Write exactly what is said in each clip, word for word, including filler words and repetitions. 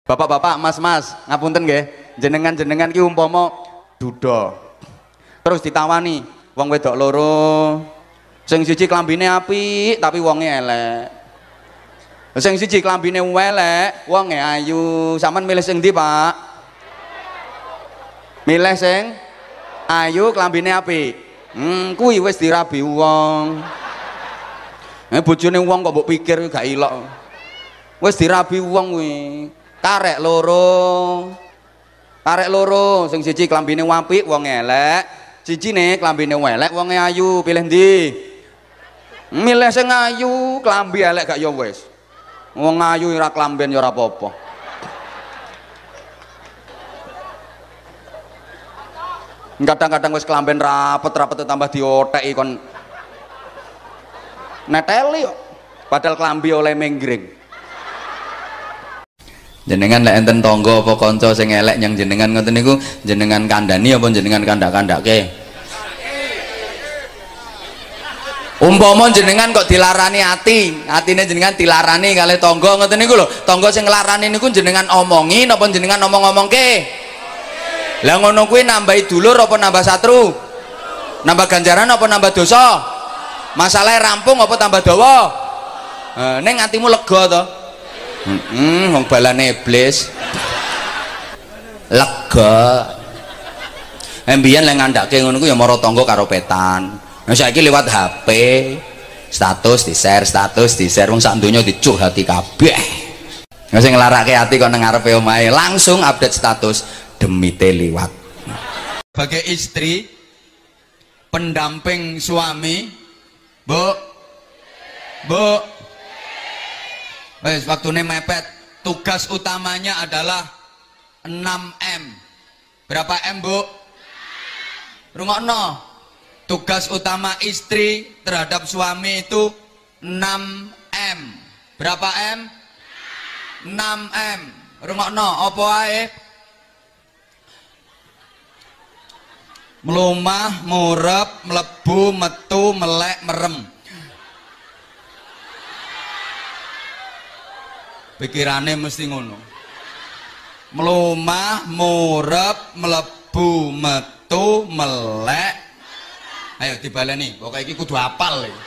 Bapak-bapak, mas-mas, ngapunten nggih. Jenengan-jenengan ki umpama duda. Terus ditawani wong wedok loro. Sing siji klambine apik tapi wonge elek. Sing siji klambine elek, wonge ayu. Sampeyan milih sing ndi, Pak? Milih sing ayu klambine apik. Hmm, kuwi wis dirabi wong. Eh bojone wong kok mbok pikir gak ilok. Wis dirabi wong kuwi. Karek loro. Karek loro, sing siji klambine apik wonge elek. Sijine klambine elek wonge ayu. Pilih ndi? Milih sing ayu, klambi elek gak ya wis. Wong ayu ora klamben ya ora apa-apa. Kadang-kadang wis klamben rapet-rapet tambah dioteki kon neteli kok. Padahal klambi oleh menggring. Jenengan lek enten tangga apa kanca sing elek nyang jenengan ngoten niku jenengan kandhani apa jenengan kandak-kandake? Umpama jenengan kok dilarani ati, atine jenengan dilarani kalih tangga ngoten niku lho. Tangga sing nglarani niku jenengan omongi napa jenengan omong-omongke? Lah ngono kuwi nambahi dulur apa nambah satru? Nambah ganjaran apa nambah dosa? Masalahnya rampung apa tambah dawa? Nah, ning atimu lega to? Heeh, wong balane iblis. Lega. Embiyen lek ngandhake ngono ku ya mara tangga karo petan. Nah saiki lewat H P status di share status di share wong sak donya dicurhati kabeh. Nah sing nglarake ati kok nang ngarepe omahe langsung update status demite liwat. Sebagai istri pendamping suami, Bu. Bu. Wes waktune mepet. Tugas utamanya adalah enam M. Berapa M, Bu? Rungokno. Tugas utama istri terhadap suami itu enam M. Berapa M? enam M. Rungokno, apa ae? Melumah, murep, mlebu, metu, melek, merem. Pikirane mesti ngono. Melumah, murep, mlebu, metu, melek. Ayo dibaleni, pokoknya iki kudu apal iki.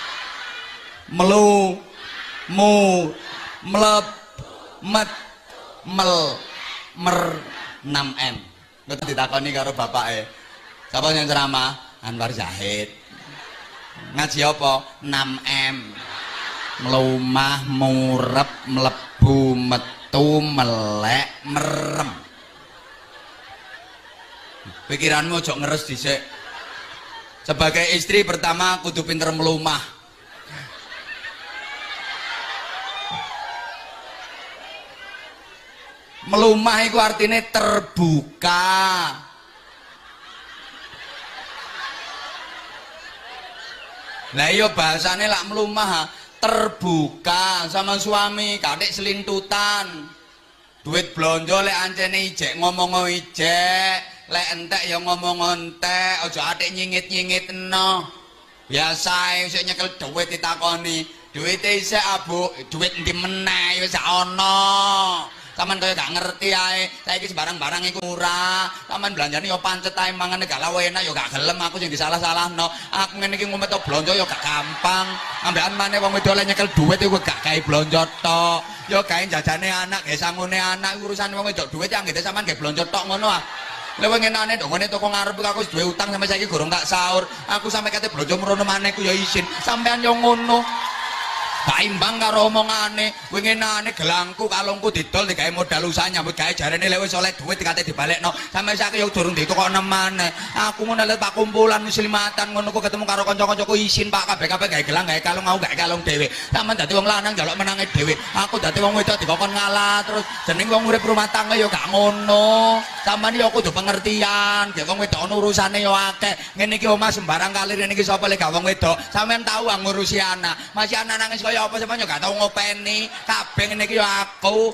Melu, mu, mlep, met, mel, mer, enam M. Kok ditakoni karo bapake. Sapa sing ceramah? Anwar Zahid. Ngaji apa? enam M. Melumah, murep, mlebu, metu, melek, merem. Pikiranmu ojo ngeres dhisik. Sebagai istri pertama kudu pinter melumah. Melumah itu artinya terbuka. Lah iya bahasane lak melumah terbuka sama suami, kadek selintutan. Duit blonjo lek ancene ijek ngomong ijek, lek entek ya ngomong entek, aja atik nyingit-nyingitno. Biasa isih nyekel duit ditakoni, duwite isih Abu, duit endi meneh wis ana. Saman kaya gak ngerti ae, saiki barang-barang iku murah. Saman belanjane yo pancet ae mangane gak lawe enak yo gak gelem aku sing disalah-salahno. Aku ngene iki ngumet blonjo yo gak gampang. Ambekan maneh wong wedok lek nyekel duit iku gak gawe blonjo tok. Yo gawe jajane anak, gawe sangune anak urusan wong wedok duit ya nggih sampean gawe blonjo tok ngono ah. Lha wong enane ndongone toko ngarep aku wis duwe utang sampe saiki gorong tak sahur. Aku sampe kate blonjo mrono maneh ku yo isin. Sampean yo ngono. Baimbang karo omongane, winginane gelangku kalungku didol digawe modal usaha nyambut gawe jarene lek wis oleh duit dikate dibalekno. Sampe saiki yo durung ditukok nemane. Aku ngono lek Pak kumpulan muslimatan ngono ku ketemu karo kanca-kancaku isin Pak kabeh-kabeh gawe gelang gawe kalung aku gawe kalung dhewe. Sampeyan dadi wong lanang njaluk menange dhewe. Aku dadi wong wedok dikokon ngalah terus jeneng wong urip rumah tangga yo gak ngono. Sampeyan yo kudu pengertian, dhek wong wedok ono urusane yo akeh. Ngene iki omah sembarang kalir ngene iki sapa lek gak wong wedok. Sampeyan tahu ah ngurusi anak. Masih anak nangis kaya apa sampeyan gak tau ngopeni. Kabeh ngene iki yo aku.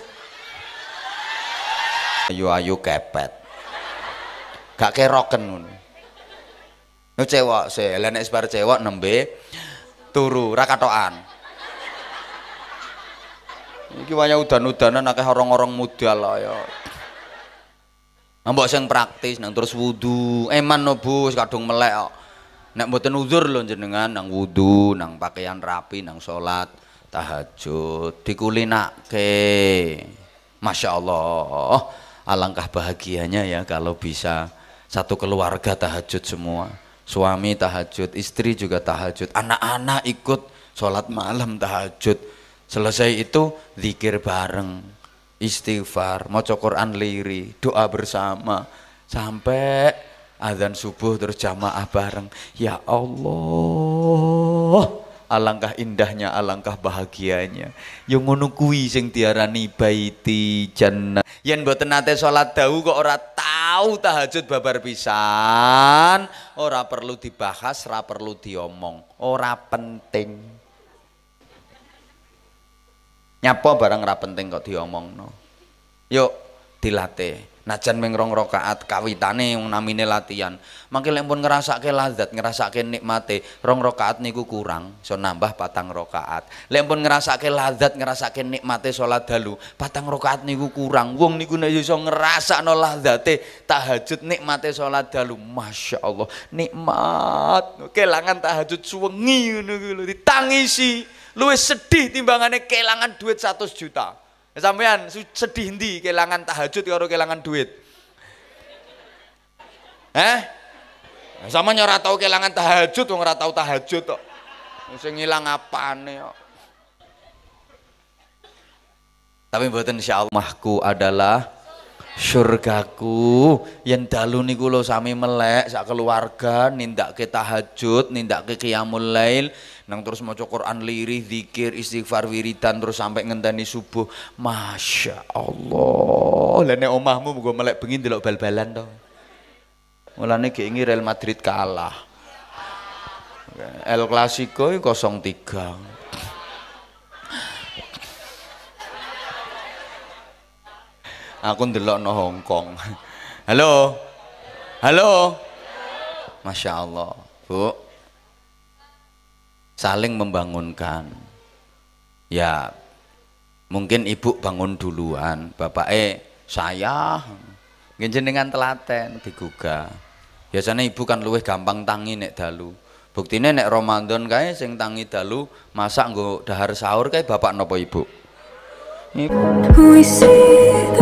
Ayu-ayu kepet. Gak keroken ngono. Nu cewek se, lha nek bar cewek nembe turu ra katokan. Iki waya udan-udanan akeh orang-orang modal ya. Mbok sing praktis nang terus wudu. Eman no Bu, kadung melek kok. Nek mboten uzur lho jenengan nang wudu, nang pakaian rapi, nang salat tahajud, dikulinake. Masya Allah, alangkah bahagianya ya kalau bisa satu keluarga tahajud semua. Suami tahajud, istri juga tahajud, anak-anak ikut sholat malam tahajud. Selesai itu zikir bareng, istighfar, maca Quran liri, doa bersama sampai azan subuh terus jamaah bareng. Ya Allah, alangkah indahnya, alangkah bahagianya. Yang ngono kuwi sing diarani baiti jannah. Yen mboten nate salat dawu kok ora tahu tahajud babar pisan, ora perlu dibahas, ora perlu diomong, ora penting. Nyapa barang ora penting kok diomongno. Yuk dilatih. Najan ming rong rakaat kawitane wong namine latihan. Mangke lek pun ngrasake lazat, ngrasake nikmate, rong rakaat niku kurang, iso nambah patang rakaat. Lek pun ngrasake lazat, ngrasake nikmate salat dalu, patang rakaat niku kurang. Wong niku nek iso ngrasakno lazate tahajud nikmate salat dalu, Masya Allah, nikmat. Kelangan tahajud suwengi ngono kuwi lho ditangisi. Luwih sedih timbangane kelangan duit seratus juta. Sampean sedih ndi kelangan tahajud karo kelangan duit? Eh? Sama ora tau kelangan tahajud wong ora tau tahajud kok. Sing ilang apane kok. Tapi mboten insyaallah adalah surgaku. Yen dalu niku lho sami melek sak keluarga nindakake tahajud, nindakake qiyamul lail, nang terus maca Quran lirih, zikir, istighfar, wiridan terus sampai ngenteni subuh. Masya Allah. Lah nek omahmu muga melek bengi ndelok bal-balan to. Mulane ge ingi Real Madrid kalah. El Clasico kosong tiga. Aku ndelokno Hong Kong. Halo. Halo. Masya Allah, Bu. Saling membangunkan. Ya, mungkin ibu bangun duluan, bapak eh saya jenengan telaten digugah. Biasanya ibu kan luwih gampang tangi nek dalu. Buktine nek Ramadan kae sing tangi dalu masak nggo dahar sahur kae bapak napa ibu? Ibu.